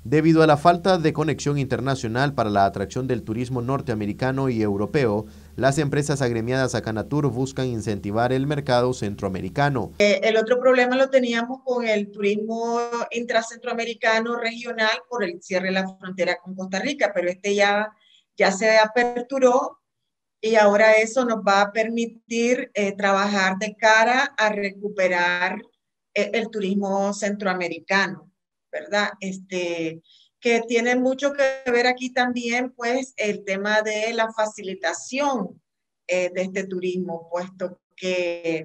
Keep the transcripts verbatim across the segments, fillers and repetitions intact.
Debido a la falta de conexión internacional para la atracción del turismo norteamericano y europeo, las empresas agremiadas a Canatur buscan incentivar el mercado centroamericano. Eh, el otro problema lo teníamos con el turismo intracentroamericano regional por el cierre de la frontera con Costa Rica, pero este ya, ya se aperturó y ahora eso nos va a permitir eh, trabajar de cara a recuperar eh, el turismo centroamericano, ¿verdad? Este, que tiene mucho que ver aquí también, pues, el tema de la facilitación eh, de este turismo, puesto que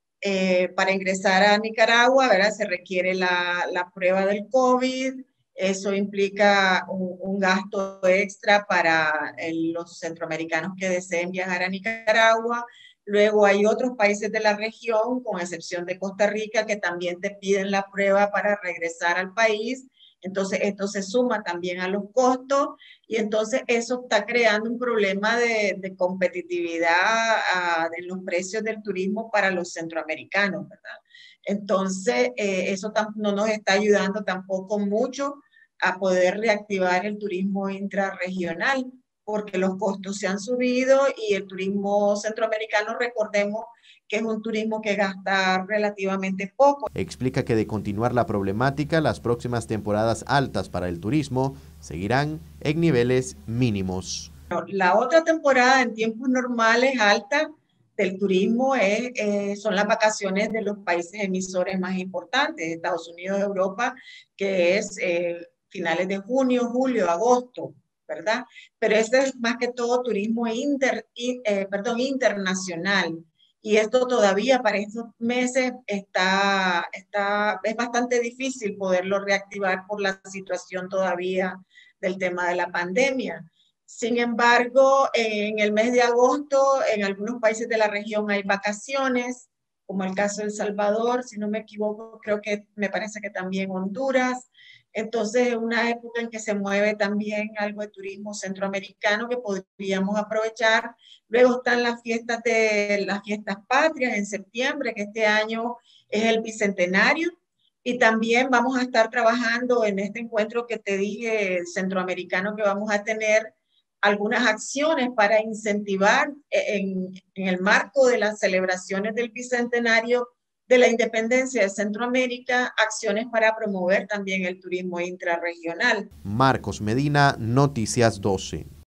eh, para ingresar a Nicaragua, ¿verdad? Se requiere la, la prueba del COVID. Eso implica un, un gasto extra para el, los centroamericanos que deseen viajar a Nicaragua. Luego hay otros países de la región, con excepción de Costa Rica, que también te piden la prueba para regresar al país. Entonces, esto se suma también a los costos y entonces eso está creando un problema de, de competitividad uh, de los precios del turismo para los centroamericanos, ¿verdad? Entonces, eh, eso no nos está ayudando tampoco mucho a poder reactivar el turismo intrarregional, porque los costos se han subido y el turismo centroamericano, recordemos que es un turismo que gasta relativamente poco. Explica que de continuar la problemática, las próximas temporadas altas para el turismo seguirán en niveles mínimos. La otra temporada en tiempos normales alta del turismo es, eh, son las vacaciones de los países emisores más importantes, Estados Unidos, Europa, que es eh, finales de junio, julio, agosto, ¿verdad? Pero este es más que todo turismo inter, eh, perdón, internacional. Y esto todavía para estos meses está, está, es bastante difícil poderlo reactivar por la situación todavía del tema de la pandemia. Sin embargo, en el mes de agosto, en algunos países de la región hay vacaciones, como el caso de El Salvador, si no me equivoco, creo que me parece que también Honduras. Entonces, es una época en que se mueve también algo de turismo centroamericano que podríamos aprovechar. Luego están las fiestas de las fiestas patrias en septiembre, que este año es el bicentenario. Y también vamos a estar trabajando en este encuentro que te dije, centroamericano, que vamos a tener algunas acciones para incentivar en, en el marco de las celebraciones del bicentenario de la independencia de Centroamérica, acciones para promover también el turismo intrarregional. Marcos Medina, Noticias doce.